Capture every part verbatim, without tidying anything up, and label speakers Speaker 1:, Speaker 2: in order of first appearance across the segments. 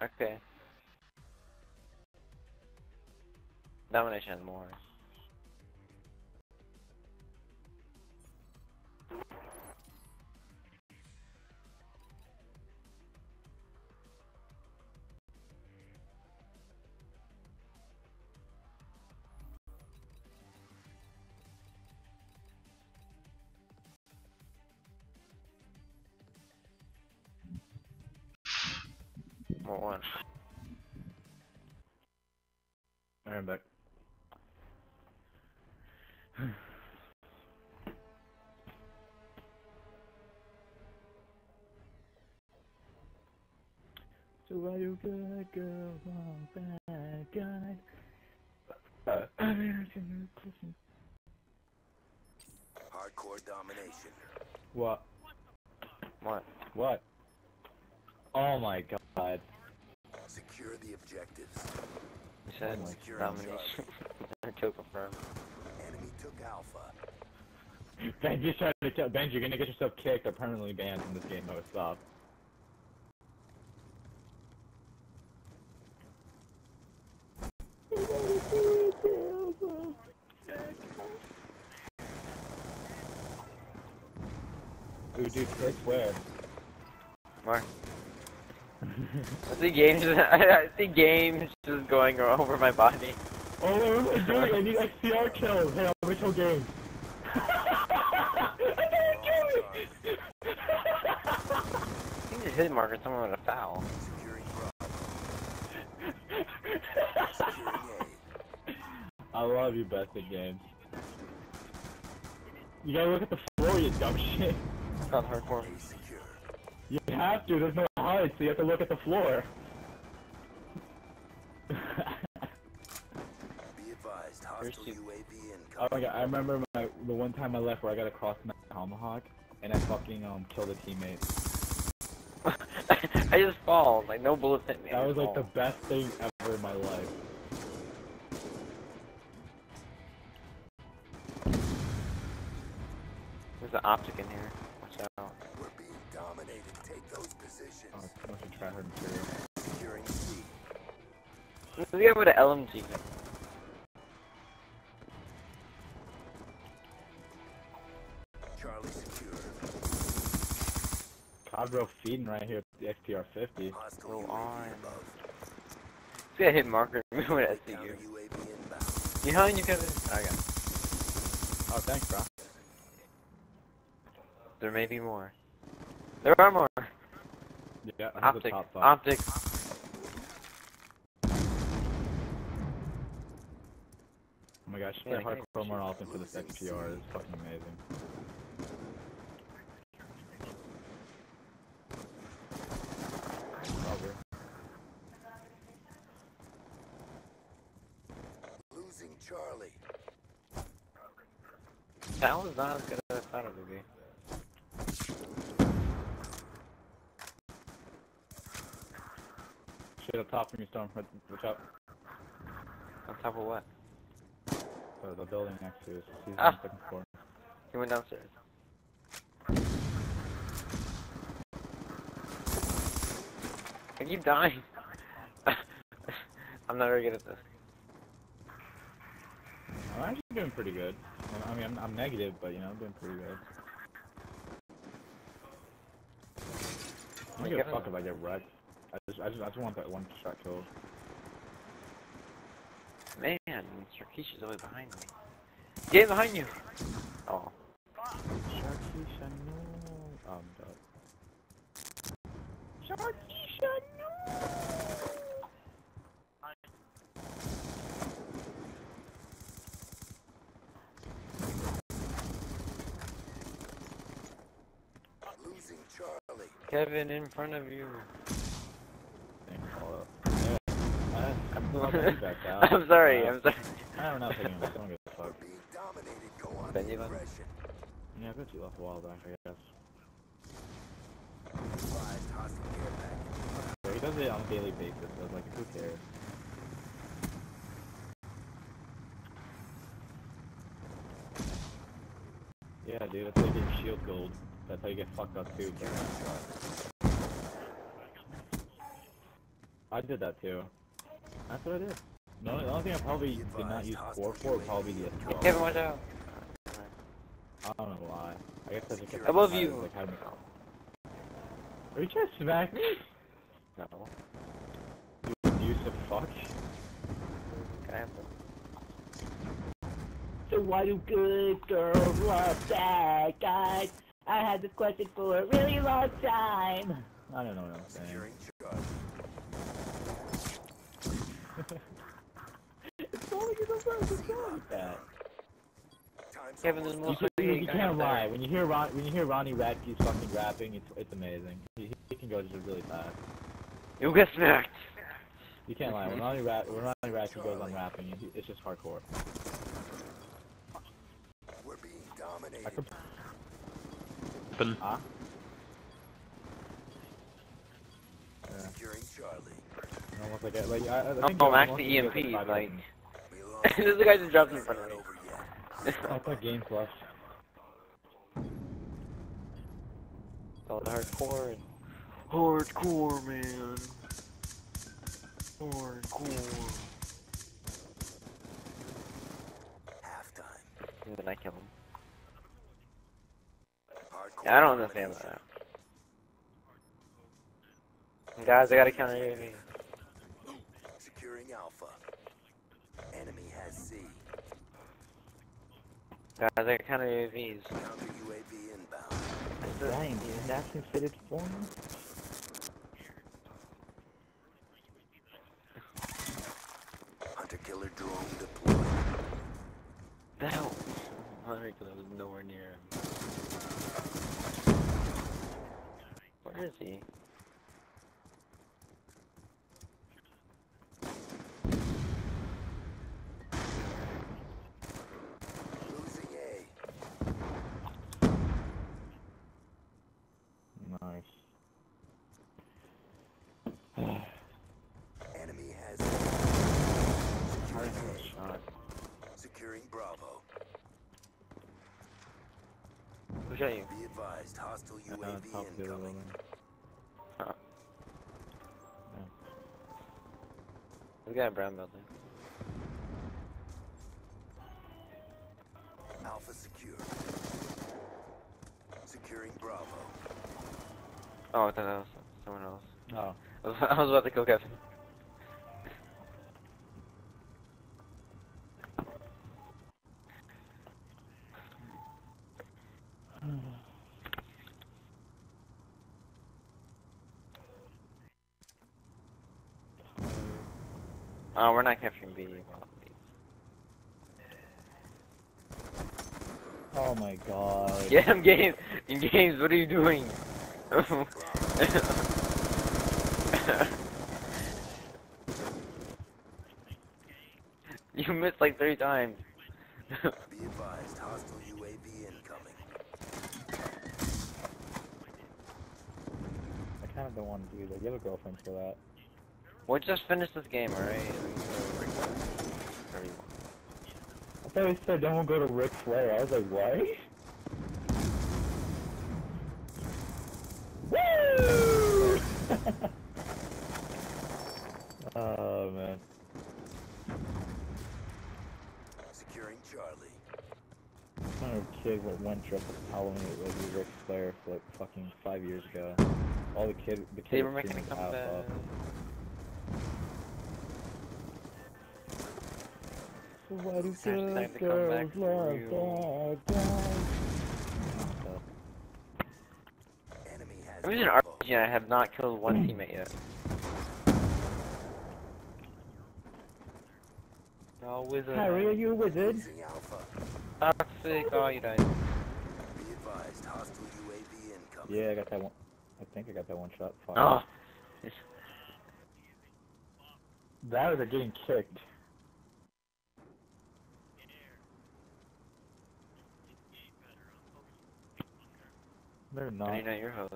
Speaker 1: Okay. Domination has more. More one.
Speaker 2: I'm back. So are you good girl, wrong, bad guy? Uh,
Speaker 3: Hardcore domination.
Speaker 2: what?
Speaker 1: What?
Speaker 2: What? Oh my god.
Speaker 3: Secure the objectives.
Speaker 1: You said
Speaker 2: Oh my
Speaker 1: domination. Kill confirmed.
Speaker 3: Enemy took Alpha.
Speaker 2: Benji's trying to kill. Benji, you're gonna get yourself kicked or permanently banned from this game. No, stop. Ooh, dude, Chris, where?
Speaker 1: More. I see games. I see games just going over my body.
Speaker 2: Oh, what am I doing? I need X P R kills. Hey, I'll show games.
Speaker 1: I think just hit marker someone with a foul.
Speaker 3: Securing Bravo. Securing A.
Speaker 2: I love you, best at games. You gotta look at the floor, you dumb shit.
Speaker 1: Sounds hardcore.
Speaker 3: A secure.
Speaker 2: You have to. There's no height, so you have to look at the floor.
Speaker 3: Be advised. Hostile
Speaker 1: Here's
Speaker 3: U A V
Speaker 2: Oh
Speaker 3: incoming.
Speaker 2: my god, I remember my, the one time I left where I got a cross tomahawk, and I fucking um killed a teammate.
Speaker 1: I just fall. Like no bullets hit me. I
Speaker 2: That was
Speaker 1: just
Speaker 2: like the
Speaker 1: fall.
Speaker 2: best thing ever in my life.
Speaker 1: There's an optic in here. Watch out.
Speaker 3: We're being dominated. Take those positions.
Speaker 2: Oh, I must have tried hard material.
Speaker 3: Securing C.
Speaker 1: Let's get with an L M G.
Speaker 3: Charlie secure.
Speaker 2: Cadbro feeding right here at the X P R fifty.
Speaker 3: Hostile
Speaker 1: Go
Speaker 3: U A V
Speaker 1: on.
Speaker 3: above.
Speaker 1: Let's get a hit marker with an S C U.
Speaker 3: Counter U A V inbound.
Speaker 1: Behind you, Kevin. Okay.
Speaker 2: Oh, thanks, bro.
Speaker 1: There may be more. There are more.
Speaker 2: Yeah, I have the
Speaker 1: Optic.
Speaker 2: top five.
Speaker 1: Optic.
Speaker 2: Oh my gosh,
Speaker 1: Yeah,
Speaker 2: play
Speaker 1: I
Speaker 2: hardcore
Speaker 1: can't
Speaker 2: more often for this X P R. It's fucking amazing. Probably.
Speaker 3: Losing Charlie.
Speaker 1: That was not as good as I thought it would be.
Speaker 2: Shit up top from you, Storm. Watch out.
Speaker 1: On top of what?
Speaker 2: Uh, the building next to us. He's
Speaker 1: Ah.
Speaker 2: on the second floor.
Speaker 1: He went downstairs. I keep dying. I'm not very good at this.
Speaker 2: I'm actually doing pretty good. I mean, I'm, I'm negative, but you know, I'm doing pretty good. I don't give a fuck if I get wrecked. I just, I just, I just want that one shot kill.
Speaker 1: Man, Sarkeesh is always behind me. Get behind you! Oh.
Speaker 2: Sharkeisha, no. Oh, I'm dead. Sharkeisha, no.
Speaker 3: Losing Charlie.
Speaker 1: Kevin in front of you.
Speaker 2: Thanks, follow up. Yeah. I, I'm, I'm, back out.
Speaker 1: I'm sorry,
Speaker 2: Uh,
Speaker 1: I'm sorry.
Speaker 2: I don't know if I can. I don't give a fuck.
Speaker 3: Being dominated. Go on
Speaker 1: Ben,
Speaker 3: the
Speaker 1: you left?
Speaker 3: aggression.
Speaker 2: Yeah, I bet you left a while back, I guess.
Speaker 3: Advised. Hostile care package.
Speaker 2: But he does it on a daily basis, so it's like, who cares? Yeah, dude, that's how you get shield gold. That's how you get fucked up too. I did that too. That's what I did. No, the only thing I probably did not use core for would probably be the escape.
Speaker 1: Kevin, watch out.
Speaker 2: I don't know why. I guess I just kept
Speaker 1: Above
Speaker 2: tired of,
Speaker 1: you.
Speaker 2: like, having... Are you trying to smack me?
Speaker 1: No.
Speaker 2: You abusive fuck.
Speaker 1: Can I have them?
Speaker 2: So why do good girls love bad guys? I had this question for a really long time. I don't know what I'm saying.
Speaker 3: Securing Charlie.
Speaker 2: It's all like it's over. What's wrong with that?
Speaker 3: Time's
Speaker 1: Kevin, there's
Speaker 3: almost
Speaker 2: You,
Speaker 1: mostly
Speaker 2: can, you
Speaker 1: guys
Speaker 2: can't
Speaker 1: there.
Speaker 2: lie. When you hear Ron, when you hear Ronnie Radke's fucking rapping, it's it's amazing. He, he can go just really fast.
Speaker 1: You'll get smacked.
Speaker 2: You can't lie. When Ronnie Rat, when Ronnie Radke goes on rapping, he, it's just hardcore.
Speaker 3: We're being dominated.
Speaker 2: I could,
Speaker 4: Open.
Speaker 2: huh? Yeah.
Speaker 3: Securing Charlie.
Speaker 2: Almost like, a, like I, I
Speaker 1: Oh,
Speaker 2: think
Speaker 1: I'm
Speaker 2: most
Speaker 1: actually
Speaker 2: of
Speaker 1: E
Speaker 2: the
Speaker 1: M P,
Speaker 2: five
Speaker 1: like-
Speaker 2: seconds.
Speaker 3: We lost.
Speaker 1: This is the guy just dropped in
Speaker 3: It's
Speaker 1: front of
Speaker 3: not
Speaker 1: me.
Speaker 3: over yet.
Speaker 2: Oh, it's like game plus.
Speaker 1: All the hardcore and hardcore, man. Hardcore.
Speaker 3: Halftime.
Speaker 1: And then I kill him.
Speaker 3: Hardcore
Speaker 1: Yeah, I don't understand
Speaker 3: domination.
Speaker 1: that. Guys, I gotta counter U A V.
Speaker 3: Securing Alpha. Enemy has C.
Speaker 1: Guys, I gotta counter U A Vs.
Speaker 3: Counter U A V inbound.
Speaker 2: Dang, dude, that's considered for me?
Speaker 3: Hunter killer drone deployed.
Speaker 1: The hell? Hunter killer was nowhere near him. Where is he?
Speaker 3: Losing A.
Speaker 2: Nice.
Speaker 3: Enemy has
Speaker 1: I
Speaker 3: Securing
Speaker 1: didn't have a
Speaker 3: A.
Speaker 1: shot.
Speaker 3: Securing Bravo.
Speaker 1: Who shot you?
Speaker 3: Be advised, hostile U
Speaker 2: Uh,
Speaker 3: A V
Speaker 2: top of the other
Speaker 3: incoming.
Speaker 2: one.
Speaker 1: Huh. We got a brown building.
Speaker 3: Alpha secure. Securing Bravo.
Speaker 1: Oh, I thought that was someone else.
Speaker 2: Oh.
Speaker 1: I was, I was about to kill Kevin. Oh, we're not capturing B.
Speaker 2: Oh my god.
Speaker 1: Yeah, I'm games. In games, what are you doing? You missed like three times.
Speaker 3: Be advised, hostile U A V incoming.
Speaker 2: I kind of don't want to do that. You have a girlfriend for that.
Speaker 1: We'll just finish this game, alright?
Speaker 2: I thought he said then we'll go to Ric Flair. I was like, what? Woo! Oh man.
Speaker 3: Securing Charlie.
Speaker 2: I remember a kid that went dressed as Halloween with Ric Flair for like fucking five years ago. All the kid, the kid
Speaker 1: Saber
Speaker 2: was screaming
Speaker 1: mechanic
Speaker 2: his
Speaker 1: come
Speaker 2: ass
Speaker 1: back.
Speaker 2: off. So why do
Speaker 1: It's actually time
Speaker 2: good
Speaker 1: to come back
Speaker 2: girls love
Speaker 1: real.
Speaker 2: bad guys?
Speaker 3: Enemy has
Speaker 1: I'm using an
Speaker 3: Bravo.
Speaker 1: R P G and I have not killed one teammate yet. Oh, wizard.
Speaker 2: Harry, are you a wizard?
Speaker 3: Losing Alpha.
Speaker 1: Toxic. Oh, you died.
Speaker 3: Be advised, hostile U A V incoming.
Speaker 2: Yeah, I got that one. I think I got that one shot. Fuck.
Speaker 1: Oh.
Speaker 2: That or they're getting kicked. They're
Speaker 1: I
Speaker 2: not.
Speaker 1: didn't know your host.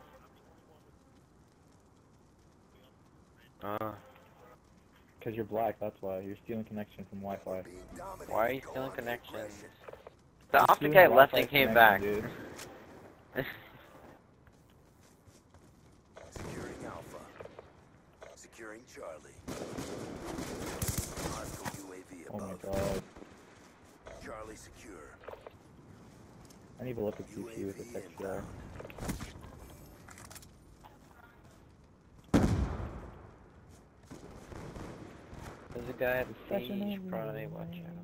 Speaker 1: Uh,
Speaker 2: Because you're black, that's why. You're stealing connection from Wi-Fi.
Speaker 3: Being dominated.
Speaker 1: why are you
Speaker 3: Go
Speaker 1: stealing
Speaker 3: on
Speaker 1: connections?
Speaker 3: aggression.
Speaker 1: The
Speaker 2: You're
Speaker 1: optic
Speaker 2: stealing
Speaker 1: guy left
Speaker 2: Wi-Fi
Speaker 1: and came
Speaker 2: connection,
Speaker 1: back.
Speaker 2: dude.
Speaker 3: Securing Alpha. Securing Charlie. Hostile U A V
Speaker 2: Oh my
Speaker 3: above.
Speaker 2: god.
Speaker 3: Charlie secure.
Speaker 2: I need to look at C P U with
Speaker 3: U A
Speaker 2: this
Speaker 3: V
Speaker 2: extra.
Speaker 3: inbound.
Speaker 1: There's a guy at the
Speaker 2: Such an
Speaker 1: siege,
Speaker 2: ugly
Speaker 1: probably
Speaker 2: man.
Speaker 1: watch out.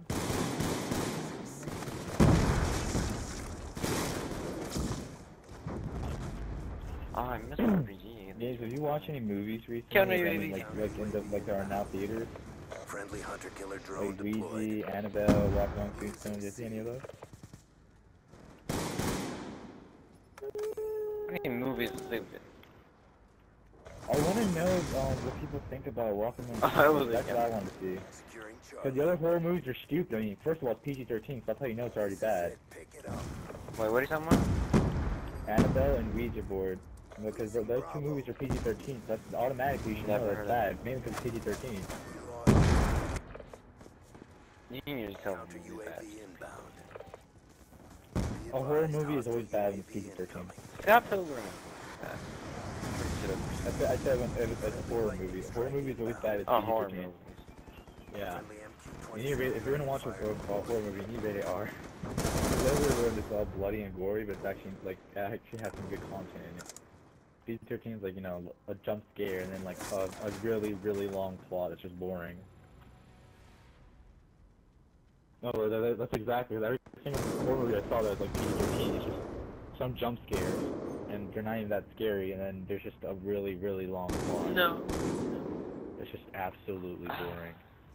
Speaker 1: Oh, I miss R P G.
Speaker 2: Gabe, have you watched any movies recently?
Speaker 1: Counter
Speaker 2: I
Speaker 1: U A
Speaker 2: mean,
Speaker 1: V.
Speaker 2: like, like, in the, like, there are now theaters?
Speaker 3: Friendly hunter-killer drone
Speaker 2: Like
Speaker 3: deployed.
Speaker 2: Ouija, Annabelle, Walk Among Tombstone, did you see any of those?
Speaker 1: How many movies is stupid?
Speaker 2: I want to know um, what people think about Walk Among
Speaker 1: I
Speaker 2: Tombstone.
Speaker 1: was
Speaker 2: That's
Speaker 1: like,
Speaker 2: what I want to see.
Speaker 3: Securing
Speaker 2: Because
Speaker 3: Charlie.
Speaker 2: the other horror movies are stupid. I mean, first of all, it's P G thirteen, so that's how you know it's already bad.
Speaker 3: Pick it up.
Speaker 1: Wait, what are you talking about?
Speaker 2: Annabelle and Ouija board. Because th those two movies are P G thirteen, so that's automatically you should
Speaker 1: Never
Speaker 2: know
Speaker 1: heard
Speaker 2: that's
Speaker 1: of
Speaker 2: bad. Mainly because it's P G thirteen.
Speaker 1: You can usually tell
Speaker 3: Counter
Speaker 1: when
Speaker 3: U
Speaker 1: it's
Speaker 3: A
Speaker 1: bad.
Speaker 3: V inbound.
Speaker 2: A horror movie is always bad when it's P G thirteen.
Speaker 1: Scott Pilgrim. Uh, pretty shit
Speaker 2: I said, I said when if it's a horror movie. A horror movie is always bad. It's
Speaker 1: Oh,
Speaker 2: P G
Speaker 1: horror
Speaker 2: thirteen.
Speaker 1: movies.
Speaker 2: Yeah.
Speaker 3: Friendly M Q
Speaker 2: You need rate, if you're gonna watch a, a, a horror movie, you need rated R. Because everywhere it's all bloody and gory, but it's actually like it actually has some good content in it. P G thirteen is like, you know, a jump scare and then like a, a really really long plot. It's just boring. No, that, that, that's exactly every single horror movie I saw that was like P G thirteen. It's just some jump scares, and they're not even that scary, and then there's just a really really long plot.
Speaker 1: No.
Speaker 2: It's just absolutely boring.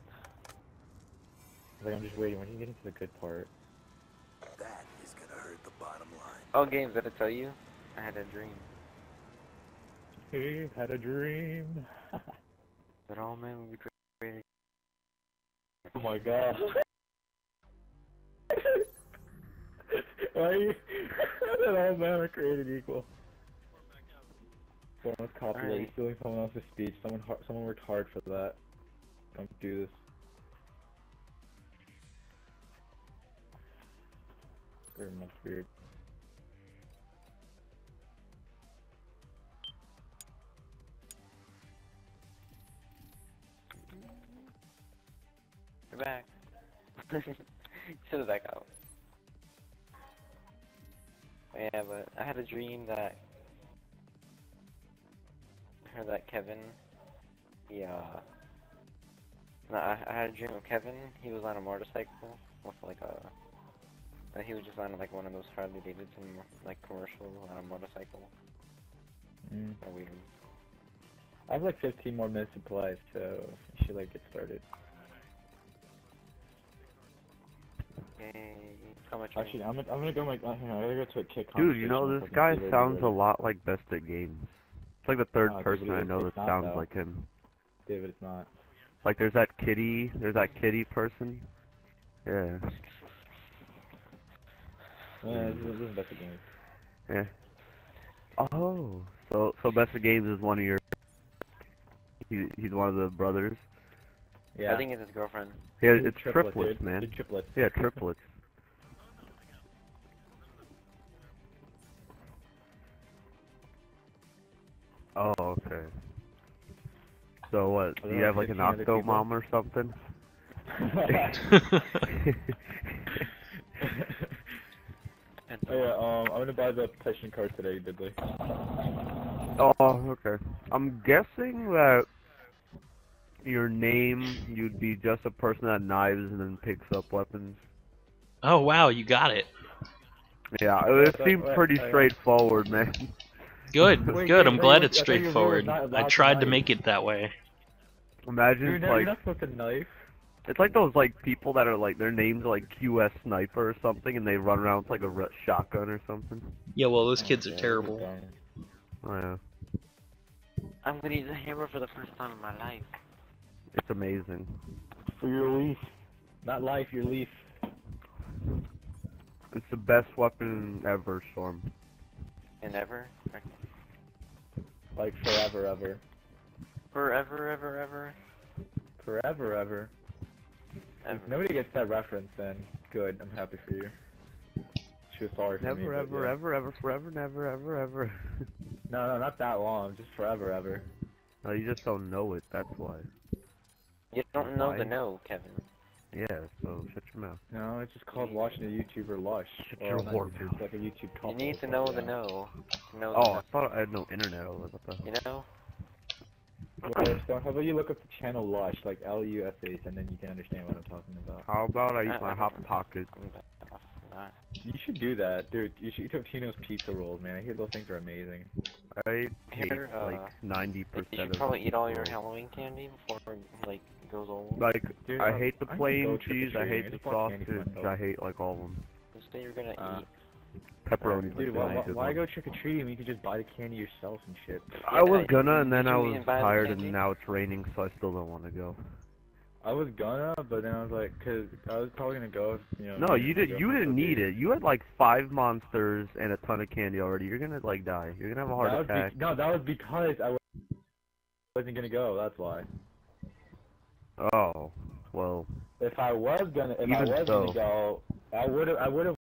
Speaker 2: Like, I'm just waiting. When you get into the good part?
Speaker 3: That is gonna hurt the bottom line.
Speaker 1: Oh, games, did I tell you? I had a dream.
Speaker 2: He had a dream.
Speaker 1: That all men would be created.
Speaker 2: Oh my god. Why are you? That all men are created equal. Someone's copyright. You're
Speaker 1: Alright.
Speaker 2: stealing someone else's speech. Someone, har- someone worked hard for that. Don't do this. Very much weird.
Speaker 1: You're back. Should have back out. Yeah, but I had a dream that I heard that Kevin, he, uh, no, I, I had a dream of Kevin. He was on a motorcycle with like a, that he was just on like one of those Harley Davidson like commercials on a motorcycle.
Speaker 2: Mm.
Speaker 1: Or weird.
Speaker 2: I have like fifteen more minutes to play, so you should like get started.
Speaker 1: Yay. How much?
Speaker 2: Actually, I'm gonna, I'm gonna go my, uh, hang on, I gotta go to a kick
Speaker 5: Dude, you know,
Speaker 2: conversation
Speaker 5: this
Speaker 2: with
Speaker 5: guy
Speaker 2: fucking
Speaker 5: sounds a
Speaker 2: David.
Speaker 5: lot like Best at Games. It's like the third
Speaker 2: Nah,
Speaker 5: person
Speaker 2: David,
Speaker 5: I know
Speaker 2: it's
Speaker 5: that
Speaker 2: not,
Speaker 5: sounds
Speaker 2: though.
Speaker 5: like him.
Speaker 2: David, it's not.
Speaker 5: Like, there's that kitty, there's that kitty person. Yeah.
Speaker 2: Yeah, this is, this is Best of Games.
Speaker 5: Yeah. Oh, so so Best of Games is one of your. He, he's one of the brothers.
Speaker 2: Yeah.
Speaker 1: I think it's his girlfriend.
Speaker 5: Yeah,
Speaker 2: It's
Speaker 5: it's
Speaker 2: triplets,
Speaker 5: triplets,
Speaker 2: dude.
Speaker 5: man.
Speaker 2: It's triplets.
Speaker 5: Yeah, triplets. Oh, okay. So what? Do you have like an
Speaker 2: fifteen other
Speaker 5: Octo
Speaker 2: people?
Speaker 5: mom or something?
Speaker 1: And
Speaker 2: Oh, yeah, um, I'm gonna buy the petition card today, Diddley.
Speaker 5: Oh, okay. I'm guessing that your name, you'd be just a person that knives and then picks up weapons.
Speaker 4: Oh wow, you got it.
Speaker 5: Yeah, it
Speaker 2: Wait,
Speaker 5: seemed
Speaker 2: wait,
Speaker 5: pretty
Speaker 2: wait.
Speaker 5: straightforward, man.
Speaker 4: Good,
Speaker 2: Wait,
Speaker 4: good.
Speaker 2: wait,
Speaker 4: I'm
Speaker 2: wait,
Speaker 4: glad
Speaker 2: wait,
Speaker 4: it's
Speaker 2: I thought you were
Speaker 5: Oh,
Speaker 4: straightforward.
Speaker 2: not allowed
Speaker 4: I
Speaker 2: to
Speaker 4: tried to
Speaker 2: knife.
Speaker 4: make it that way.
Speaker 5: Imagine
Speaker 2: You're
Speaker 5: it's
Speaker 2: not, you're
Speaker 5: like
Speaker 2: not supposed to knife.
Speaker 5: it's like those like people that are like their names are like Q S Sniper or something, and they run around with like a re- shotgun or something.
Speaker 4: Yeah, well, those kids
Speaker 2: Yeah,
Speaker 4: are
Speaker 2: this is
Speaker 4: terrible.
Speaker 2: dumb.
Speaker 5: Oh yeah,
Speaker 1: I'm gonna use a hammer for the first time in my life.
Speaker 5: it's amazing.
Speaker 2: For your leaf. Not life, your leaf.
Speaker 5: It's the best weapon ever, Storm.
Speaker 1: And ever?
Speaker 2: Like forever, ever.
Speaker 1: Forever, ever, ever?
Speaker 2: Forever, ever.
Speaker 1: Ever.
Speaker 2: If nobody gets that reference, then good. I'm happy for you. She was sorry for me.
Speaker 5: Never,
Speaker 2: but
Speaker 5: ever,
Speaker 2: yeah.
Speaker 5: ever, ever, forever, never, ever, ever.
Speaker 2: No, no, not that long. Just forever, ever.
Speaker 5: No, you just don't know it. That's why.
Speaker 1: You don't know the
Speaker 5: Why?
Speaker 1: no, Kevin.
Speaker 5: Yeah. So shut your mouth.
Speaker 2: No, it's just called watching a YouTuber lush.
Speaker 5: Shut
Speaker 2: Or
Speaker 5: your
Speaker 2: not
Speaker 5: whore
Speaker 2: YouTube,
Speaker 5: mouth.
Speaker 2: it's like a YouTube
Speaker 1: You
Speaker 2: couple.
Speaker 1: need to
Speaker 2: or
Speaker 1: know
Speaker 2: something,
Speaker 1: the
Speaker 2: yeah.
Speaker 1: no. To know
Speaker 5: Oh,
Speaker 1: the
Speaker 5: I
Speaker 1: no.
Speaker 5: thought I had no internet. I was like, what the hell?
Speaker 1: You know?
Speaker 2: Well, so how about you look up the channel Lush, like L U S H, and then you can understand what I'm talking about.
Speaker 5: How about I use
Speaker 1: I-
Speaker 5: my
Speaker 1: I
Speaker 5: hot
Speaker 1: don't-
Speaker 5: pocket?
Speaker 1: I'm back off. Nah.
Speaker 2: You should do that, dude. You should eat Totino's pizza rolls, man. I hear those things are amazing.
Speaker 5: I hate
Speaker 1: Here, uh,
Speaker 5: like ninety
Speaker 1: You
Speaker 5: percent
Speaker 1: should
Speaker 5: of
Speaker 1: probably eat all your
Speaker 5: rolls.
Speaker 1: Halloween candy before it, like, goes old.
Speaker 5: Like,
Speaker 2: Dude,
Speaker 5: I
Speaker 2: I-
Speaker 5: hate the
Speaker 2: I can
Speaker 5: plain
Speaker 2: go
Speaker 5: cheese, I
Speaker 2: trick-or-treating.
Speaker 5: hate
Speaker 2: I
Speaker 5: the
Speaker 2: just want candy for
Speaker 5: sausage,
Speaker 2: myself.
Speaker 5: I hate like all of them.
Speaker 1: You say you're gonna
Speaker 2: Uh,
Speaker 1: eat.
Speaker 5: Pepperoni's
Speaker 2: Dude,
Speaker 5: like the
Speaker 2: why,
Speaker 5: only
Speaker 2: why,
Speaker 5: good
Speaker 2: why
Speaker 5: one.
Speaker 2: go trick-or-treating when you could just buy the candy yourself and shit?
Speaker 5: I was
Speaker 1: Yeah,
Speaker 5: gonna, and then
Speaker 1: you
Speaker 5: I
Speaker 1: mean
Speaker 5: was
Speaker 1: buy the
Speaker 5: tired,
Speaker 1: candy?
Speaker 5: and now it's raining, so I still don't want to go.
Speaker 2: I was gonna, but then I was like, cause I was probably gonna go, if, you know.
Speaker 5: No,
Speaker 2: me
Speaker 5: you
Speaker 2: and my
Speaker 5: did. You
Speaker 2: girlfriend
Speaker 5: didn't
Speaker 2: go
Speaker 5: need
Speaker 2: do-
Speaker 5: it. You had like five monsters and a ton of candy already. You're gonna like die. You're gonna have a heart
Speaker 2: That was
Speaker 5: attack.
Speaker 2: be- no, that was because I wasn't gonna go. That's why.
Speaker 5: Oh, well.
Speaker 2: If I was gonna, if I
Speaker 5: Even
Speaker 2: was
Speaker 5: so.
Speaker 2: gonna go, I would have, I would have